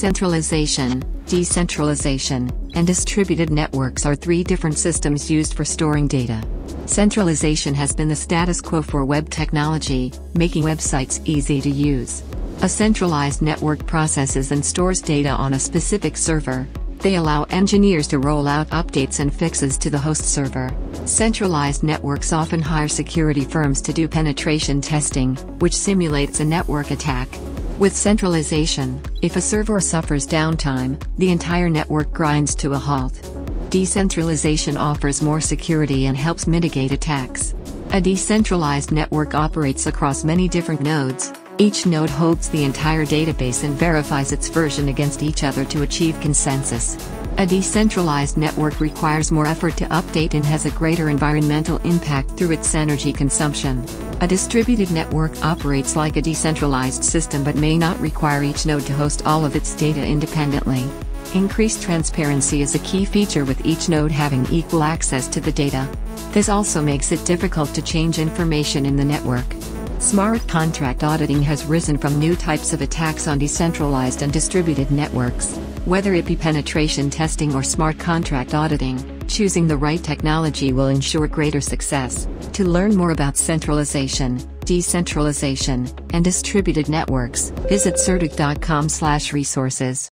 Centralization, decentralization, and distributed networks are three different systems used for storing data. Centralization has been the status quo for web technology, making websites easy to use. A centralized network processes and stores data on a specific server. They allow engineers to roll out updates and fixes to the host server. Centralized networks often hire security firms to do penetration testing, which simulates a network attack. With centralization, if a server suffers downtime, the entire network grinds to a halt. Decentralization offers more security and helps mitigate attacks. A decentralized network operates across many different nodes. Each node holds the entire database and verifies its version against each other to achieve consensus. A decentralized network requires more effort to update and has a greater environmental impact through its energy consumption. A distributed network operates like a decentralized system but may not require each node to host all of its data independently. Increased transparency is a key feature, with each node having equal access to the data. This also makes it difficult to change information in the network. Smart contract auditing has risen from new types of attacks on decentralized and distributed networks. Whether it be penetration testing or smart contract auditing, choosing the right technology will ensure greater success. To learn more about centralization, decentralization, and distributed networks, visit CertiK.com/resources.